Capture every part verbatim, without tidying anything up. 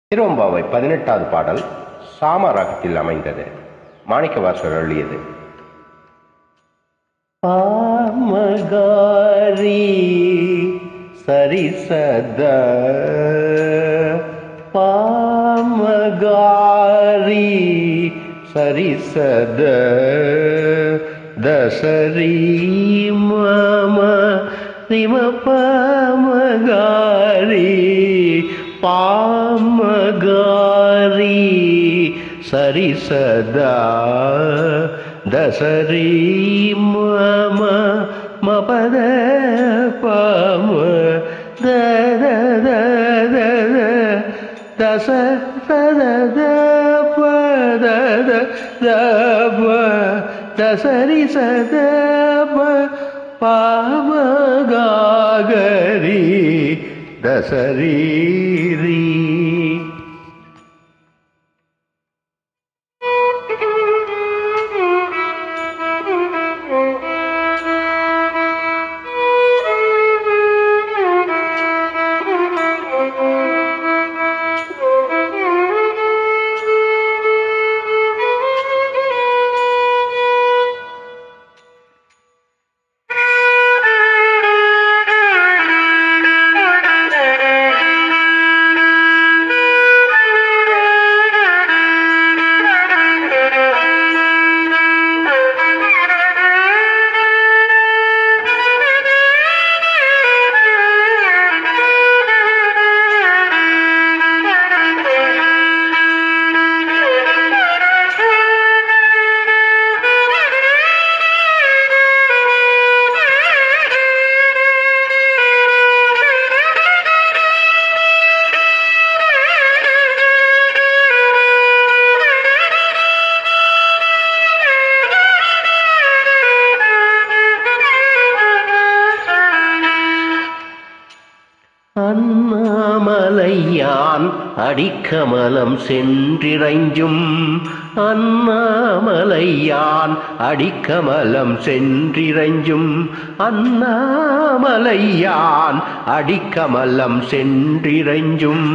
திருவெம்பாவை பதினெட்டாவது பாடல் சாம ராகத்தில் அமைந்தது. மாணிக்கவாசகர் எழுதியது. பாமகாரி சரிசத பாமகாரி சரிசத தசரி மம ரிம பாமகாரி பாமகாரி சரிசதா தசரி மம மபத பம தத தச தத பத தப தசரி சத பாமகாகரி தசரீரி. அண்ணாமலையான் அடிக்கமலம் சென்றிறைஞ்சும் அண்ணாமலையான் அடிக்கமலம் சென்றிறைஞ்சும் அண்ணாமலையான் அடிக்கமலம் சென்றிறைஞ்சும்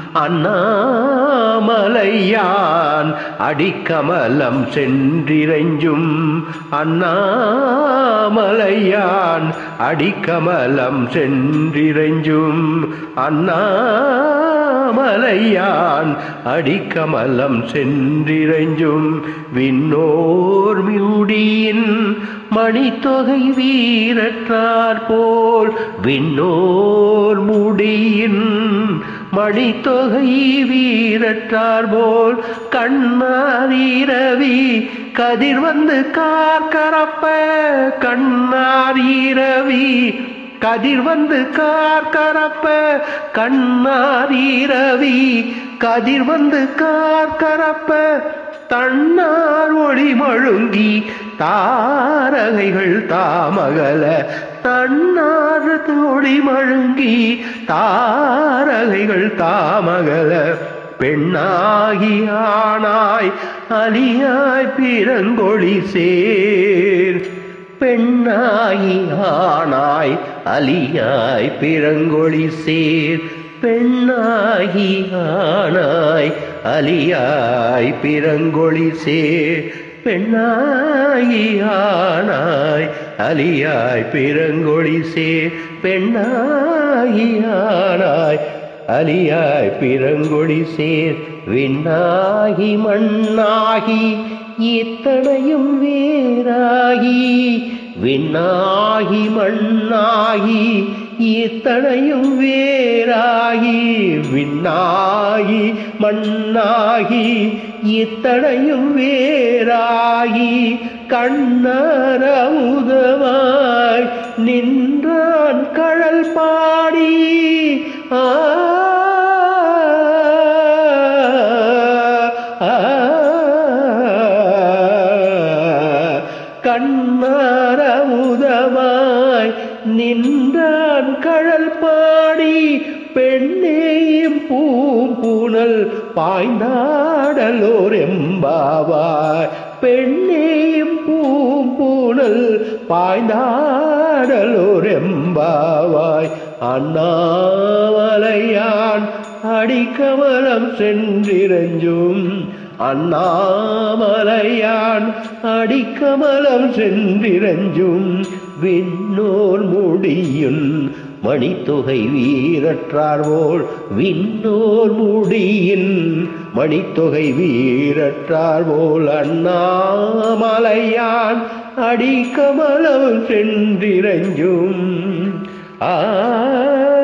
அண்ணாமலையான் அடிக்கமலம் சென்றிறைஞ்சும் அண்ணாமலையான் அடிக்கமலம் சென்றிறைஞ்சும் அண்ணாமலையான் அடிக்கமலம் சென்றிறைஞ்சும் விண்ணோர் மியுடியின் மணித்தொகை வீரற்றார் போல் விண்ணோர் முடியின் மணித்தொகை வீரற்றார் போல் கண்ணாரீரவி கதிர் வந்து கார்கரப்ப கண்ணாரீரவி கதிர் வந்து கார்கரப்ப கண்ணாரீரவி கதிர் வந்து கார்கரப்ப தன்னார் ஒளி மழுங்கி தாரகைகள் தாமகல தன்னார் ஒளி மழுங்கி தாரகைகள் தாமகல பெண்ணாகி ஆனாய் அலியாய் பிறங்கொழி சேர் பெண்ணாகி ஆனாய் அலியாய் பிறங்கொழி சேர் பெண்ணாகி ஆனாய் அலியாய் பிறங்கொழி சேர் பெண்ணாகி ஆனாய் அலியாய் பிறங்கொழி சேர் பெண்ணாகி ஆனாய் அலியாய் பிறங்கொழி சேர் விண்ணாகி மண்ணாகி இத்தனையும் வேறாகி விண்ணாகி மண்ணாகி இத்தனையும் வேறாகி விண்ணாகி மண்ணாகி இத்தனையும் வேறாகி கண்ணரமுதமாய் நின்றான் கழல் பாடி ஆ கண்ணரமுதமாய் நின்றான் கழல் பாடி பெண்ணேயும் பூம்பூனல் பாய்ந்தாடலோர் எம்பாவாய் பெண்ணேயும் பூம்பூனல் பாய்ந்தாடலோர் எம்பாவாய் அண்ணாமலையான் அடிக்கமலம் சென்றிரஞ்சும் அண்ணாமலையான் அடிக்கமலம் சென்றிரஞ்சும் விண்ணோர் முடியும் மணித்தொகை வீரற்றார்வோள் விண்ணோர் முடியின் மணித்தொகை வீரற்றார்வோள் அண்ணாமலையான் அடிக்கமலம் சென்றிரஞ்சும் ஆ